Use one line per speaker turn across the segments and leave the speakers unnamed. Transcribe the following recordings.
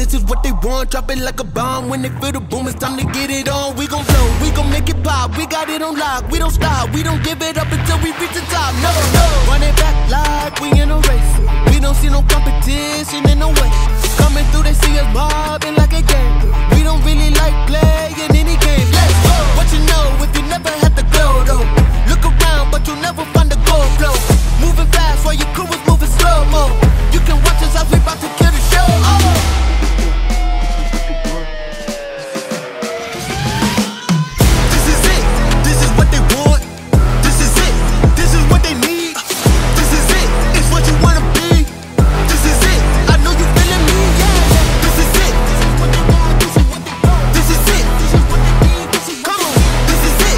this is what they want. Drop it like a bomb. When they feel the boom, it's time to get it on. We gon' blow, we gon' make it pop. We got it on lock, we don't stop. We don't give it up until we reach the top. No, no. Run it back like we in a race. We don't see no competition in no way. Coming through, they see us mobbing like a game. We don't really like playing any game. Let's go. What you know if you never had the glow though? Look around, but you'll never find the gold flow. Moving fast while your crew is moving slow-mo. You can watch us as we about to kill the show. This is it. This is what they want. This is it. This is what they need. This is it. It's what you wanna be. This is it. I know you feeling me. Yeah. This is it. This is it. Come on. This is it.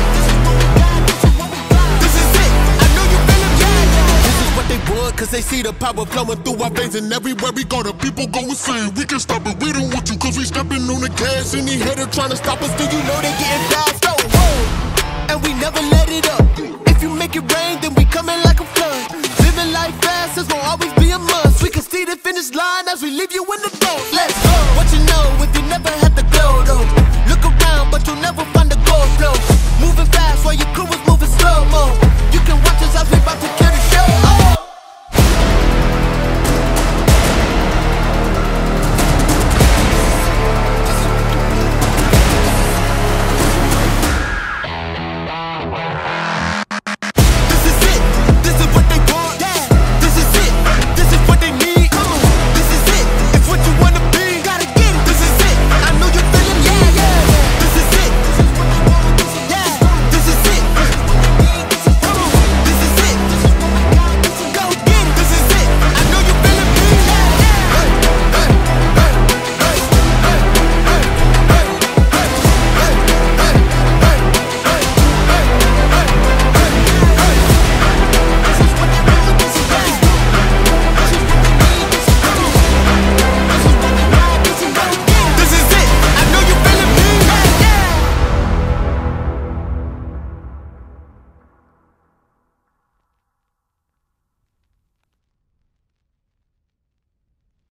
This is it. I know you feeling me. Yeah. This is what they want, cause they see the power flowing through our veins, and everywhere we go, the people go insane. We can stop it, we don't want you, cause we stepping on the gas. Any hater trying to stop us, do you know they getting fast? Oh, whoa. And we never let it up. If you make it rain, then we coming like a flood. Living life fast, this won't always